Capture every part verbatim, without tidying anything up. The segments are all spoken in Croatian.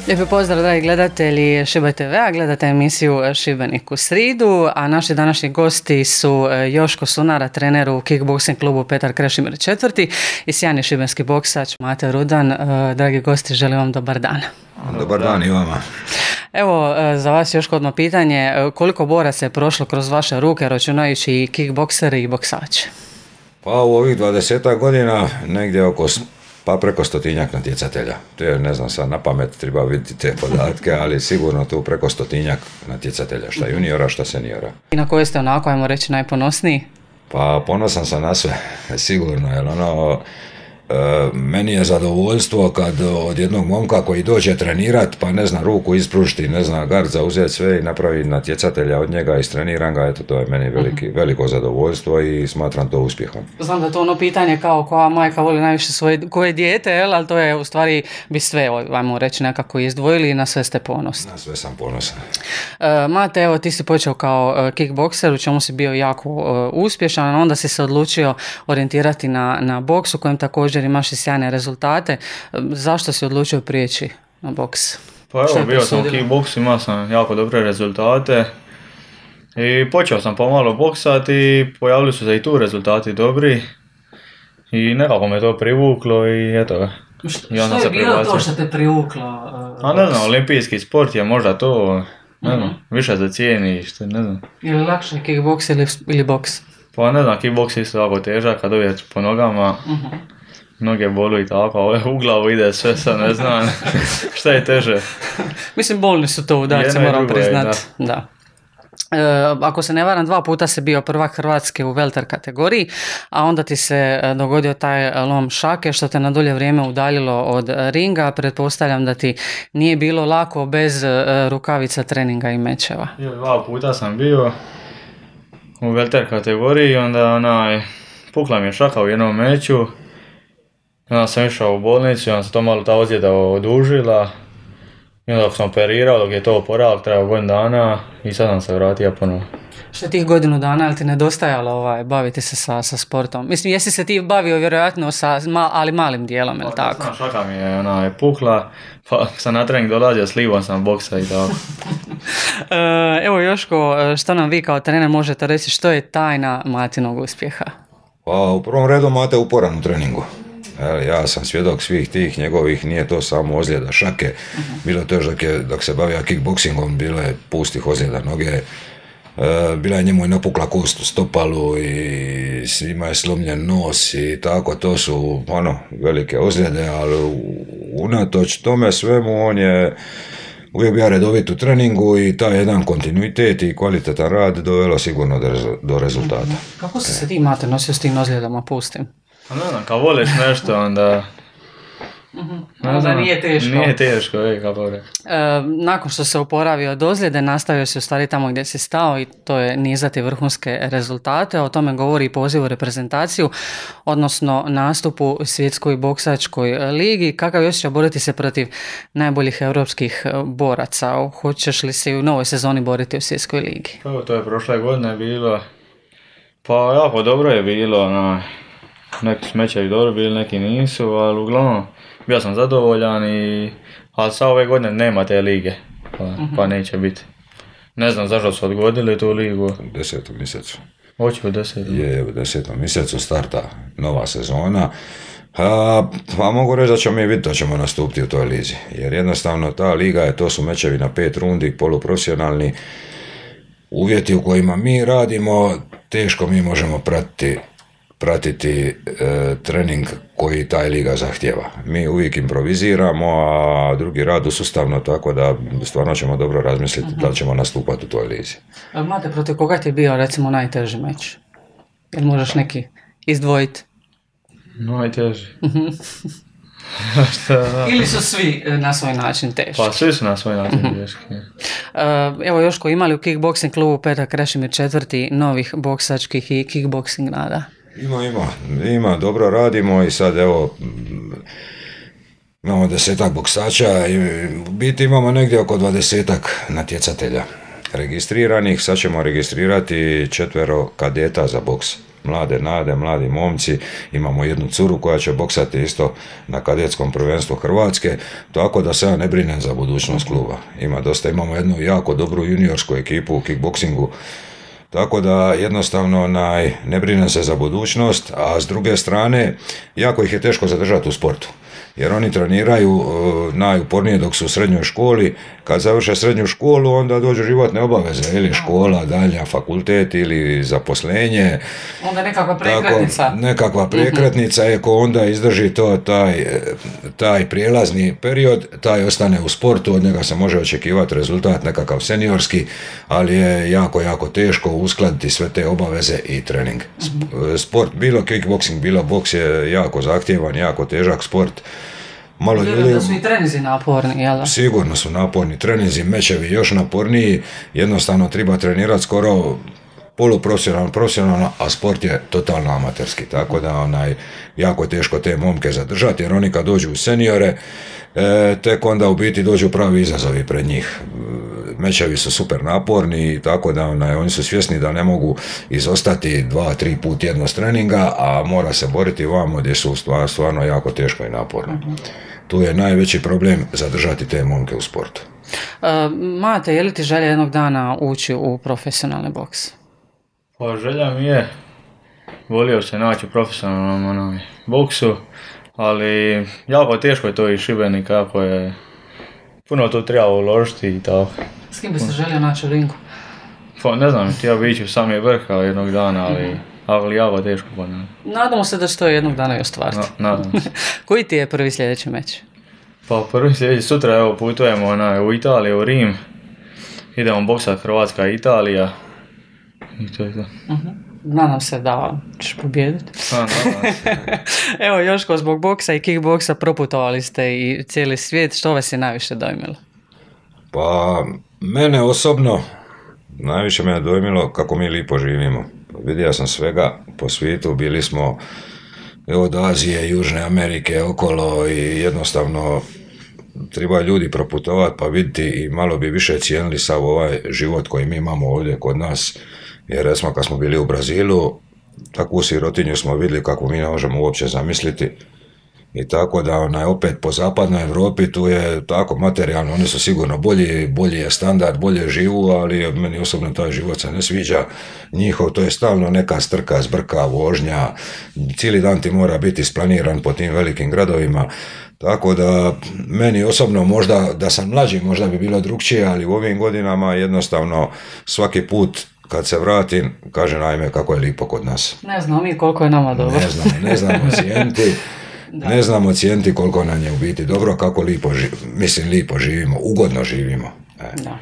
Lijepi pozdrav, dragi gledatelji Šibe te ve a, gledate emisiju Šibenik u sridu, a naši današnji gosti su Joško Sunara, trener u kickboxing klubu Petar Krešimir četvrti i sjajni šibenski boksač Mate Rudan. Dragi gosti, želim vam dobar dan. Dobar dan i vama. Evo, za vas još odmah pitanje, koliko boraca je prošlo kroz vaše ruke, računajući i kickboksere i boksače? Pa u ovih dvadesetak godina negdje oko pa preko stotinjak natjecatelja. To je, ne znam sad na pamet, treba vidjeti te podatke, ali sigurno tu preko stotinjak natjecatelja, šta juniora, šta seniora. I na koje ste onako, ajmo reći, najponosniji? Pa ponosan sam na sve, sigurno, jer ono, e, meni je zadovoljstvo kad od jednog momka koji dođe trenirat, pa ne zna ruku ispružiti, ne zna gard zauzeti sve i napravi natjecatelja od njega, istreniram ga, eto to je meni veliki, veliko zadovoljstvo i smatram to uspjehom. Znam da je to ono pitanje kao koja majka voli najviše svoje, koje dijete, jel? Ali to je u stvari bi sve, ajmo reći, nekako izdvojili i na sve ste ponosni. Na sve sam ponosan. Uh, Mate, evo ti si počeo kao uh, kickbokser, u čemu si bio jako uh, uspješan, onda si se odlučio orijentirati na, na boks u kojem također imaš i sjajne rezultate. Uh, zašto si odlučio prijeći na boks? Pa evo, bio sam u kickboksu, imao sam jako dobre rezultate i počeo sam pomalo boksati i pojavili su se i tu rezultati dobri i nekako me to privuklo i eto ga. Što je bilo prebacio. To što te privuklo? Uh, A ne znam, olimpijski sport je možda to, ne znam, mm-hmm. više za cijeni, što ne znam. Je li lakše kickboks ili, ili boks? Pa ne znam, kickboks je isto jako težak, kad uvijek po nogama, mm-hmm. noge bolu i tako, u glavu ide sve, sad ne znam šta je teže. Mislim, bolni su to udarci, moram priznat. Da. da. E, ako se ne varam, dva puta si bio prvak Hrvatske u welter kategoriji, a onda ti se dogodio taj lom šake što te na dulje vrijeme udaljilo od ringa. Pretpostavljam da ti nije bilo lako bez rukavica, treninga i mečeva. Dva puta sam bio u welter kategoriji i onda onaj, pukla mi je šaka u jednom meču. Onda sam išao u bolnicu i onda se to malo ta ozljeda odužila. I onda sam operirao, dok je to oporavak, trebao godinu dana i sad sam se vratio ponovo. Što je tih godinu dana, ali ti nedostajalo ovaj, baviti se sa, sa sportom? Mislim, jesi se ti bavio vjerojatno sa, ma, ali malim dijelom, je li tako? Pa, šaka mi je ona, je pukla, pa sam na trening dolazio, slivao sam boksa i tako. Evo Joško, što nam vi kao trener možete reći, što je tajna Matinog uspjeha? Pa u prvom redu Mate uporan u treningu. Ja sam svjedok svih tih njegovih, nije to samo ozljeda šake, uh-huh. bilo to još dok, je, dok se bavio kickboksingom, bilo je pustih ozljeda noge, e, bila je njemu i napukla kost u stopalu i ima je slomljen nos i tako, to su ono, velike ozljede, ali unatoč tome svemu on je uvijek bio redovit u treningu i taj jedan kontinuitet i kvalitetan rad dovelo sigurno do, rezu, do rezultata. Uh-huh. Kako si se ti, Mate, nosio s tim ozljedama pustim? Pa ne znam, kad voliš nešto, onda... Mm-hmm. Onda znam, nije teško. Nije teško, je, kako reći. E, nakon što se oporavio od ozljede, nastavio si u stvari tamo gdje si stao i to je nizati vrhunske rezultate. O tome govori i poziv u reprezentaciju, odnosno nastupu u svjetskoj boksačkoj ligi. Kakav je osjećaj boriti se protiv najboljih europskih boraca? Hoćeš li se i u novoj sezoni boriti u svjetskoj ligi? Pa to je prošle godine bilo. Pa jako dobro je bilo, no. Neki smečevi dobro bili, neki nisu, ali uglavnom bio sam zadovoljan i... Ali sad ove godine nema te lige, pa, uh-huh. pa neće biti. Ne znam zašto su odgodili tu ligu. U desetom mjesecu. Hoće u desetom? Je, u desetom mjesecu starta nova sezona. A, pa mogu reći da ćemo mi vidjeti da ćemo nastupiti u toj lizi. Jer jednostavno ta liga je, to su mečevi na pet rundi, poluprofesionalni. Uvjeti u kojima mi radimo, teško mi možemo pratiti pratiti e, trening koji taj liga zahtjeva. Mi uvijek improviziramo, a drugi rad usustavno, tako da stvarno ćemo dobro razmisliti uh-huh. da li ćemo nastupati u toj lizi. Mate, protiv koga ti je bio recimo najteži meč? Jel možeš neki izdvojiti? Najteži? Ili su svi na svoj način teški? Pa svi su na svoj način teški. Uh, evo Joško, imali u kickboxing klubu Petar Krešimir četvrti novih boksačkih i kickboxing nada? Ima, ima, ima, dobro radimo i sad evo imamo desetak boksača i u biti imamo negdje oko dvadesetak natjecatelja registriranih, sad ćemo registrirati četvero kadeta za boks. mlade nade, mladi momci, imamo jednu curu koja će boksati isto na kadetskom prvenstvu Hrvatske, tako da se ja ne brinem za budućnost kluba. Ima dosta, imamo jednu jako dobru juniorsku ekipu u kickboksingu, tako da jednostavno onaj, ne brinem se za budućnost, a s druge strane jako ih je teško zadržati u sportu. Jer oni treniraju uh, najupornije dok su u srednjoj školi, kad završe srednju školu onda dođu životne obaveze, ili škola, dalja, fakultet ili zaposlenje. Onda nekakva prekretnica. Tako, nekakva prekretnica je ko onda izdrži to, taj, taj prijelazni period, taj ostane u sportu, od njega se može očekivati rezultat nekakav seniorski, ali je jako, jako teško uskladiti sve te obaveze i trening. Sport, bilo kickboxing, bilo boks je jako zahtjevan, jako težak sport. Malo ljudi, da su i trenizi naporni, jel da? Sigurno su naporni trenizi, mečevi još naporniji, jednostavno treba trenirati skoro poluprofesionalno, profesionalno, a sport je totalno amaterski, tako da onaj, jako teško te momke zadržati, jer oni kad dođu u seniore, e, tek onda u biti dođu pravi izazovi pred njih. Mečevi su super naporni, tako da onaj, oni su svjesni da ne mogu izostati dva, tri put jedno s treninga, a mora se boriti vamo gdje su stvarno, stvarno jako teško i naporno. Uh-huh. Tu je najveći problem zadržati te momke u sportu. Uh, Mate, je li ti želja jednog dana ući u profesionalni boks? Pa želja mi je, volio se naći u profesionalnom onoj boksu, ali jako teško je to iz Šibenika, kako je puno tu treba uložiti i tako. S kim bi se želio naći u ringu? Pa ne znam, htio bi ići u sami vrh jednog dana, ali, mm-hmm. ali jako teško pa ne. Nadamo se da će to jednog dana i ostvariti. Na, nadam se. Koji ti je prvi sljedeći meč? Pa prvi sljedeći, sutra evo putujemo onaj, u Italiju, u Rim. Idemo boksat Hrvatska i Italija. I to je to. Uh-huh. Nadam se da ćeš pobijediti. Evo Joško, zbog boksa i kickboksa proputovali ste i cijeli svijet. Što vas je najviše dojmilo? Pa mene osobno najviše me je dojmilo kako mi lipo živimo. Vidio sam svega po svijetu, bili smo od Azije, Južne Amerike okolo i jednostavno treba ljudi proputovati pa vidjeti i malo bi više cijenili sav ovaj život koji mi imamo ovdje kod nas. Jer recimo kad smo bili u Brazilu, takvu sirotinju smo vidjeli kako mi ne možemo uopće zamisliti. I tako da onaj, opet po zapadnoj Europi tu je tako materijalno, oni su sigurno bolji, bolji je standard, bolje živu, ali meni osobno taj život se ne sviđa. Njihov to je stalno neka strka, zbrka, vožnja, cijeli dan ti mora biti isplaniran po tim velikim gradovima. Tako da meni osobno možda da sam mlađi možda bi bilo drukčije, ali u ovim godinama jednostavno svaki put kad se vratim, kažem ajme kako je lipo kod nas. Ne znamo mi koliko je nama dobro. Ne znamo, ne znamo cijeniti, ne znamo cijeniti koliko nam je u biti dobro, kako lipo živimo, mislim lipo živimo, ugodno živimo. E. Da.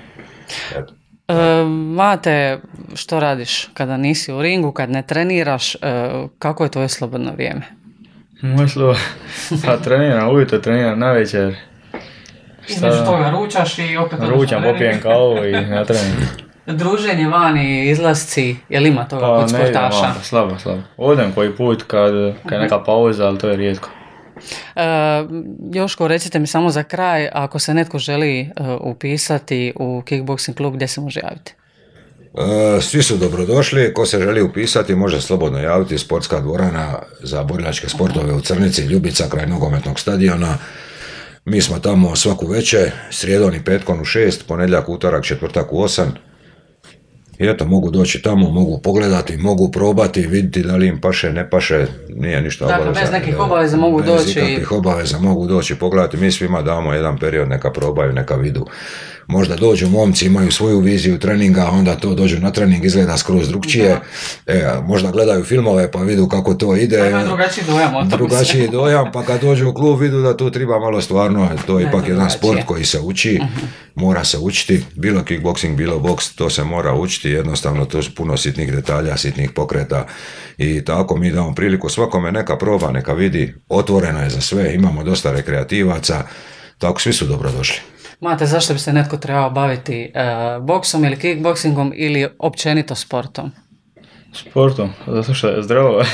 E, Mate, što radiš kada nisi u ringu, kad ne treniraš, e, kako je tvoje slobodno vrijeme? Moje slobodno, pa treniram, ujutro treniram, navečer. Između toga ručaš i opet... Ručam, popijem kavu i na trening. Druženje vani, izlasci, jel ima toga pa, kod sportaša? Ne, slabo, slabo. Odem koji put kad, kad je neka pauza, ali to je rijetko. E, Joško, recite mi samo za kraj, ako se netko želi uh, upisati u kickboxing klub, gdje se može javiti? E, svi su dobrodošli, ko se želi upisati može slobodno javiti, sportska dvorana za borilačke sportove u Crnici, Ljubica, kraj nogometnog stadiona. Mi smo tamo svaku večer, srijedom i petkom u šest, ponedjeljak, utorak, četvrtak u osam. I eto, mogu doći tamo, mogu pogledati, mogu probati, vidjeti da li im paše, ne paše, nije ništa dakle, obaveza. Bez nekih obaveza mogu bez doći. Bez nekakvih obaveza mogu doći, pogledati. Mi svima damo jedan period, neka probaju, neka vidu. Možda dođu momci, imaju svoju viziju treninga, onda to dođu na trening, izgleda skroz drugčije. E, možda gledaju filmove pa vidu kako to ide. Ima drugačiji dojam od Drugačiji dojam, pa kad dođu u klub vidu da tu treba malo stvarno, to je ipak jedan sport koji se uči, uh-huh. mora se učiti, bilo kickboxing, bilo boks, to se mora učiti, jednostavno to su puno sitnih detalja, sitnih pokreta i tako mi damo priliku svakome neka proba, neka vidi, otvoreno je za sve, imamo dosta rekreativaca, tako svi su dobrodošli. Mate, zašto bi se netko trebao baviti uh, boksom ili kickboksingom ili općenito sportom? Sportom, zato što je zdravo.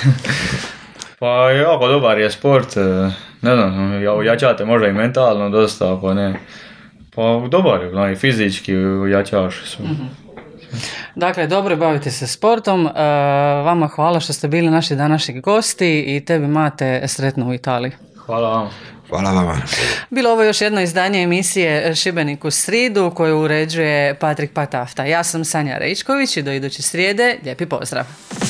Pa jako dobar je sport, ne znam, jačate možda i mentalno dosta, ako ne. Pa dobar je, i fizički jačaš su. Mm-hmm. Dakle, dobro bavite se sportom. Uh, vama hvala što ste bili naši današnji gosti i tebi, Mate, sretno u Italiji. Hvala vam. Hvala vama. Bilo ovo još jedno izdanje emisije Šibenik u sridu koju uređuje Patrik Patafta. Ja sam Sanja Rejčković i do iduće srijede lijepi pozdrav.